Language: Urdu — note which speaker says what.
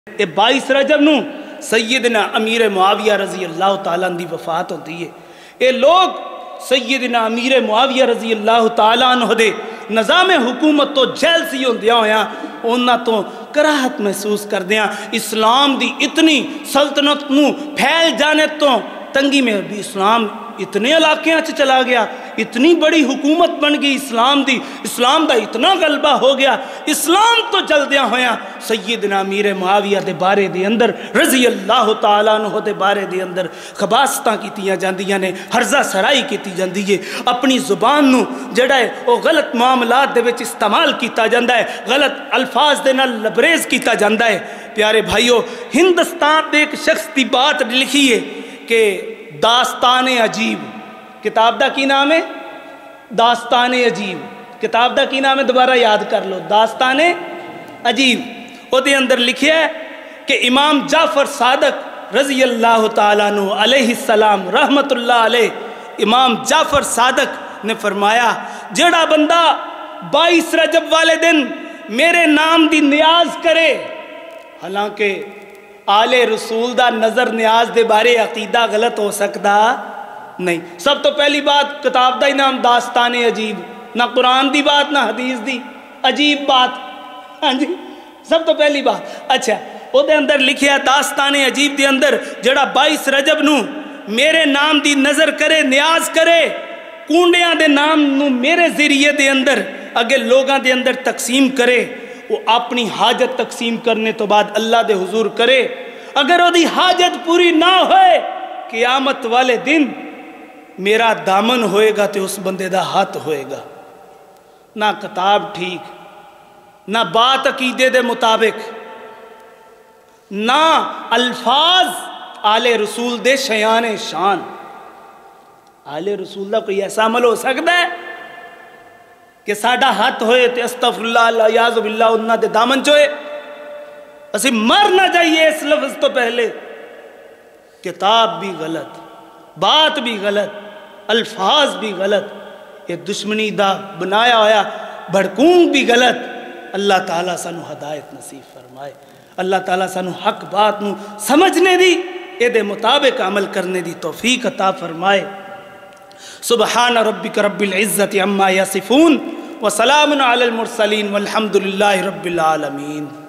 Speaker 1: یہ 22 رجب نو سیدنا امیر معاویہ رضی اللہ تعالیٰ عنہ دی وفات ہوتی ہے۔ یہ لوگ سیدنا امیر معاویہ رضی اللہ تعالیٰ عنہ دے نظام حکومت تو جیل سی ہوندیاں ہویاں انہاں تو کراہت محسوس کردیاں اسلام دی اتنی سلطنت نو پھیل جانے تو تنگی میں بھی اسلام اتنے علاقے چلا گیا، اتنی بڑی حکومت بن گئی اسلام دی، اسلام دا اتنا غلبہ ہو گیا، اسلام تو جلدیاں ہویا سیدنا امیر معاویہ دے بارے دے اندر رضی اللہ تعالیٰ عنہ دے بارے دے اندر خباستاں کیتیاں جاندیاں نے، ہرزہ سرائی کیتی جاندی ہے، اپنی زبان نو جڑا ہے وہ غلط معاملات دے وچ استعمال کیتا جاندہ ہے، غلط الفاظ دے نال لبریز کیتا جاندہ ہے۔ پیارے بھائیو، ہندوستان دے ایک شخص دی بات لکھی ہے کہ داستان عجیب، کتاب دا کی نام ہے؟ داستان عجیب۔ کتاب دا کی نام ہے؟ دوبارہ یاد کر لو، داستان عجیب۔ وہ دے اندر لکھیا ہے کہ امام جعفر صادق رضی اللہ تعالیٰ عنہ علیہ السلام رحمت اللہ علیہ، امام جعفر صادق نے فرمایا جڑا بندہ 22 رجب والے دن میرے نام دی نیاز کرے، حالانکہ آل رسول دا نظر نیاز دے بارے عقیدہ غلط ہو سکتا نہیں۔ سب تو پہلی بات کتاب دا ہی نام داستان عجیب، نہ قرآن دی بات نہ حدیث دی، عجیب بات، ہاں جی سب تو پہلی بات۔ اچھا وہ دے اندر لکھیا داستان عجیب دے اندر جڑا 22 رجب نو میرے نام دی نظر کرے نیاز کرے، کونڈیاں دے نام نو میرے ذریعے دے اندر اگے لوگاں دے اندر تقسیم کرے، وہ اپنی حاجت تقسیم کرنے تو بعد اللہ دے حضور کرے، اگر وہ دی حاجت پوری نہ ہوئے قیامت والے دن میرا دامن ہوئے گا تو اس بندے دا ہاتھ ہوئے گا۔ نہ کتاب ٹھیک، نہ بات عقیدے دے مطابق، نہ الفاظ آل رسول دے شیان شان۔ آل رسول دا کوئی ایسا عمل ہو سکتا ہے کہ ساڑھا ہاتھ ہوئے تے استغفر اللہ الیاذ باللہ انہاں دے دامن چوئے؟ اسی مر نہ جائیے اس لفظ تو پہلے۔ کتاب بھی غلط، بات بھی غلط، الفاظ بھی غلط، یہ دشمنی دا بنایا ہویا بھڑکون بھی غلط۔ اللہ تعالیٰ سانو ہدایت نصیب فرمائے، اللہ تعالیٰ سانو حق بات نو سمجھنے دی، اے دے مطابق عمل کرنے دی توفیق عطا فرمائے۔ سبحان ربک رب العزت عما یصفون وسلام علی المرسلین والحمد للہ رب العالمین۔